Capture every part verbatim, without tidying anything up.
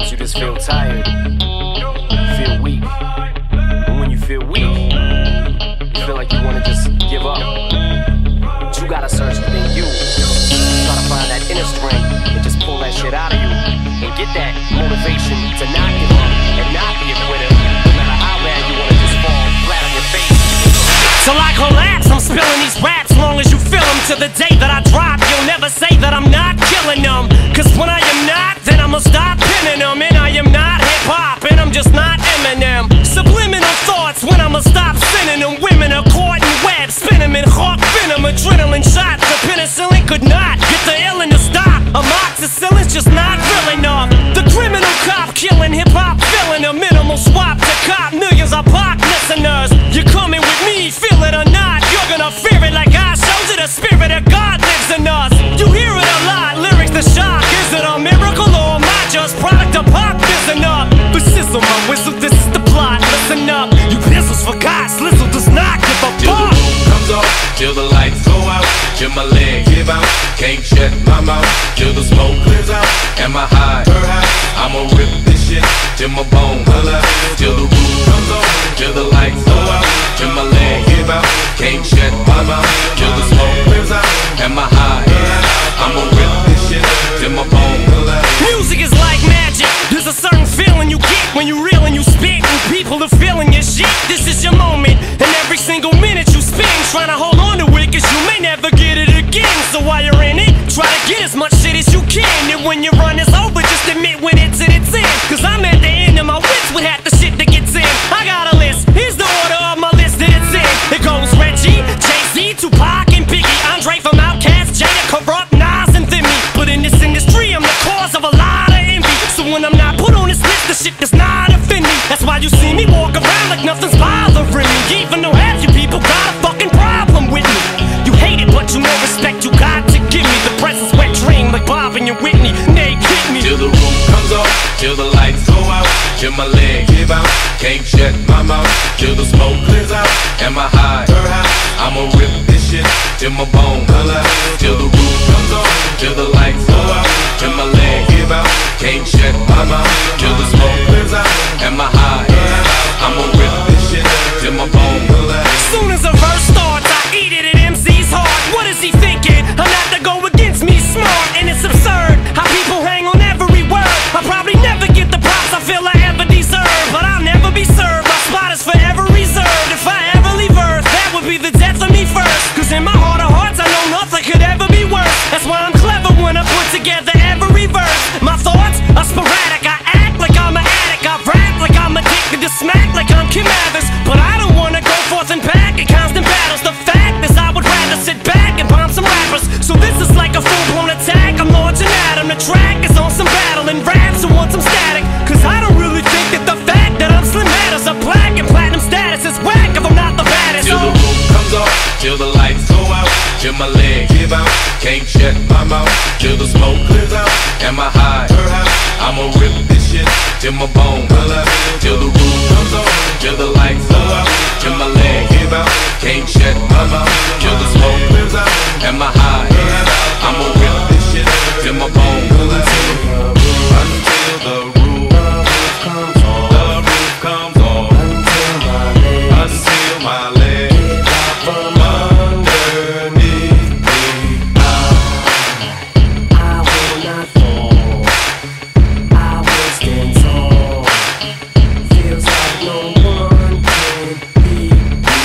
Sometimes you just feel tired, feel weak. And when you feel weak, you feel like you wanna just give up. But you gotta search within you. Try to find that inner strength and just pull that shit out of you. And get that motivation to not give up and not be a quitter. No matter how bad you wanna just fall flat on your face. Till I collapse, I'm spilling these raps. Long as you feel them, to the day that I drop, you'll never say that I'm not killing them. Cause when I am not, then I'ma stop pinning them. And I am not hip-hop, and I'm just not Eminem. Subliminal thoughts when I'ma stop sending them. Women are caught in webs, spin them in hawk venom. Adrenaline shots, the penicillin could not get the illin to stop. Amoxicillin's just not real enough. The criminal cop killing hip-hop, filling a minimal swap to cop millions of pop listeners. You're coming with me, feel it or not, you're gonna fear it like I showed you. The spirit of God lives in us. You hear it a lot, lyrics to shock. Is it a miracle or am I just product of pop? Listen up, but sizzle my whistle, this is the plot. Listen up, you pistols forgot, Slizzle does not give a fuck. Till the roof comes off, till the lights go out, till my legs give out, can't shut my mouth, till the smoke clears out, and my high, I'ma rip this shit till my bones holla. Till the roof comes off, till the lights go out, till my legs give out, can't shut my mouth, till the smoke clears out, and my high, I'ma rip this shit till my bones holla. Music is like magic. There's a certain feeling you get when you reel and you spit, and people are feeling your shit. This is your moment, and every single minute you spend trying to hold on to it, cause you may never get it again. So while you're in it, try to get as much shit as you can. And when your run is over, just admit when it's at its end. Cause I'm at the end of my wits with half the shit that gets in. I got a list, here's the order of my list that it's in. It goes Reggie, Jay-Z, Tupac, and Biggie, Andre from Outkast, Jada, Corrupt, Nas, and Thimmy. But in this industry, I'm the cause of a lot of envy. So when I'm not put on this list, the shit does not offend me. That's why you see me walk around like nothing's bothering me. Even though half you people got a fucking problem with me. You hate it, but you know respect you got to give me. The presence wet dream like Bob and your Whitney. Nay, hit me. Till the roof comes off, till the lights go out, till my legs give out, can't shut my mouth, till the smoke clears out, and my high, I'ma rip this shit till my bones holla. Till the roof comes off, till the lights go out, till my legs give out, can't shut my mouth, till the smoke clears out, and my high, I'ma rip this shit till my bones holla. Soon as a verse starts, I eat it at M C's heart. What is he thinking? I'm not to go against me, smart, and it's absurd how people hang on every word. I'll probably never get the props I feel I ever deserve, but I'll never be served. My spot is forever reserved. If I ever leave Earth, that would be the death of me first. Cause in my heart of hearts, I know nothing could ever be worse. That's why I'm clever when I put together every verse. My thoughts are sporadic. I act like I'm an addict. I rap like I'm addicted to smack like I'm Kim Mathers. But I don't wanna go forth and back in constant battles. The fact is I would rather sit back and bomb some rappers. So this is like a full-blown attack. I'm launching at him. The track is on some battle and raps who want some static. Cause I don't really think that the fact that I'm slim matters. A black and platinum status is whack if I'm not the baddest. Till the roof comes off, till the lights go out, till my legs give out, can't shut my mouth, till the smoke clears out, and my high, I'ma rip this shit till my bones holla. Till the roof comes off, till the lights go out, till my legs give out, can't shut my mouth, till the smoke clears out, and my high, I'ma rip this shit till my bones holla. Until the roof comes off, the roof comes off, until my legs drop from underneath me. I, I will not fall, I will stand tall. Feels like no one can beat me.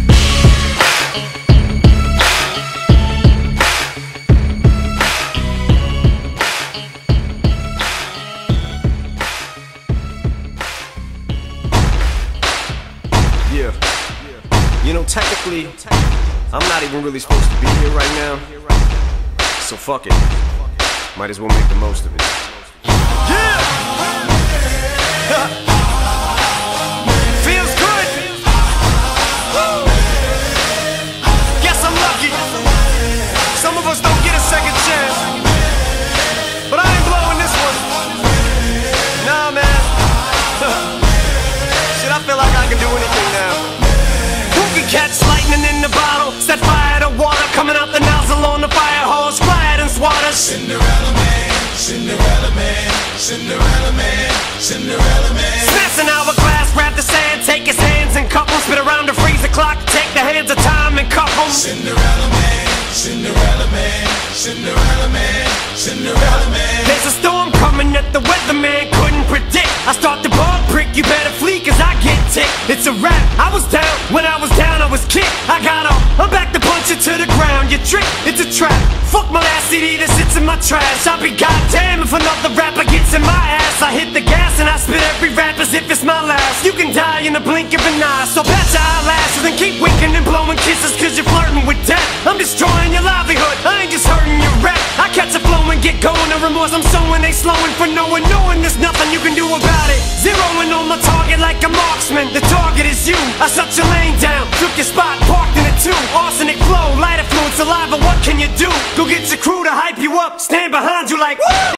Yeah, you know, technically, I'm not even really supposed to be here right now. So fuck it, might as well make the most of it. Yeah! Feels good! Woo! Guess I'm lucky. Some of us don't get a second chance, but I ain't blowing this one. Nah, man. Shit, I feel like I can do anything now. Who can catch lightning in the bottle? Set fire to water coming out the nozzle on the fire hose. Quiet and swat us. Cinderella man, Cinderella man, Cinderella man. Cinderella man, Cinderella man, Cinderella man, Cinderella man. There's a storm coming that the weatherman couldn't predict. I start the ball prick, you better flee cause I get ticked. It's a rap, I was down, when I was down I was kicked. I got up, I'm back to punch it to the ground. You trick, it's a trap. Fuck my last C D that sits in my trash. I'll be goddamn if another rapper gets in my ass. I hit the gas and I spit every rap as if it's my last. You can die in the blink of an eye, so pat your eyelashes and keep winking and blowing kisses cause you're flirting with death. I'm destroying your livelihood, I ain't just hurting your rap. I catch a flow and get going, the remorse I'm sowing, they slowing for knowing, knowing there's nothing you can do about it. Zeroing on my target like a marksman, the target is you. I shut your lane down, took your spot, parked in it too. Arsenic flow, light affluent saliva, what can you do? Go get your crew to hype you up, stand behind you like woo!